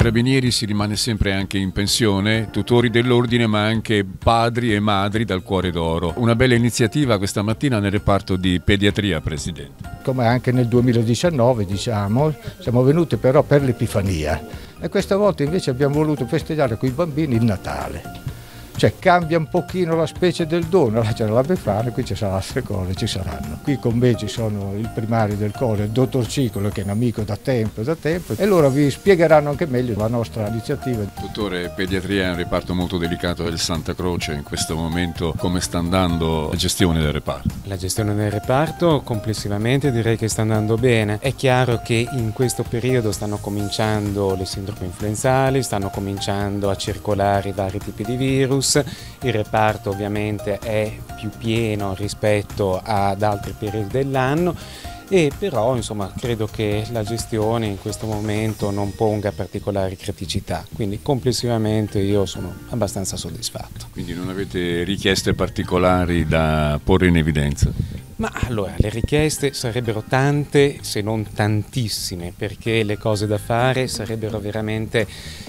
Carabinieri si rimane sempre anche in pensione, tutori dell'ordine ma anche padri e madri dal cuore d'oro. Una bella iniziativa questa mattina nel reparto di pediatria, Presidente. Come anche nel 2019 diciamo, siamo venuti però per l'Epifania e questa volta invece abbiamo voluto festeggiare con i bambini il Natale. Cioè cambia un pochino la specie del dono, là c'era la Befana, qui ci saranno altre cose, ci saranno. Qui con me ci sono il primario del Coro, il dottor Cicolo che è un amico da tempo e loro vi spiegheranno anche meglio la nostra iniziativa. Dottore, pediatria è un reparto molto delicato del Santa Croce, in questo momento come sta andando la gestione del reparto? La gestione del reparto complessivamente direi che sta andando bene. È chiaro che in questo periodo stanno cominciando le sindromi influenzali, stanno cominciando a circolare i vari tipi di virus. Il reparto ovviamente è più pieno rispetto ad altri periodi dell'anno e però insomma credo che la gestione in questo momento non ponga particolari criticità, quindi complessivamente io sono abbastanza soddisfatto. Quindi non avete richieste particolari da porre in evidenza? Ma allora, le richieste sarebbero tante se non tantissime, perché le cose da fare sarebbero veramente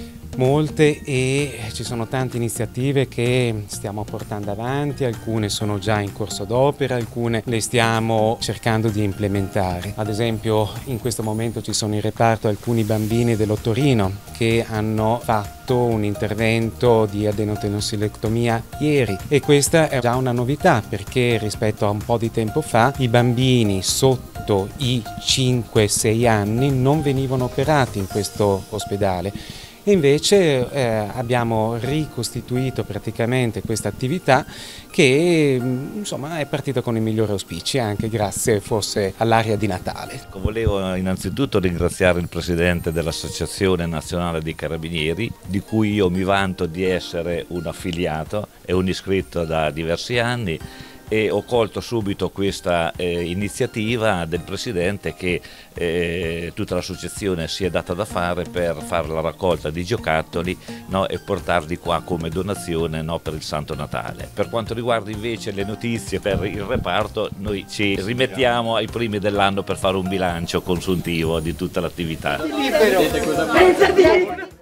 molte e ci sono tante iniziative che stiamo portando avanti, alcune sono già in corso d'opera, alcune le stiamo cercando di implementare. Ad esempio in questo momento ci sono in reparto alcuni bambini dell'Ottorino che hanno fatto un intervento di adenotensiliectomia ieri e questa è già una novità perché rispetto a un po' di tempo fa i bambini sotto i 5-6 anni non venivano operati in questo ospedale. E invece abbiamo ricostituito praticamente questa attività che insomma è partita con i migliori auspici anche grazie forse all'aria di Natale. Volevo innanzitutto ringraziare il Presidente dell'Associazione Nazionale dei Carabinieri di cui io mi vanto di essere un affiliato e un iscritto da diversi anni. E ho colto subito questa iniziativa del Presidente che tutta l'associazione si è data da fare per fare la raccolta di giocattoli, no, e portarli qua come donazione, no, per il Santo Natale. Per quanto riguarda invece le notizie per il reparto, noi ci rimettiamo ai primi dell'anno per fare un bilancio consuntivo di tutta l'attività.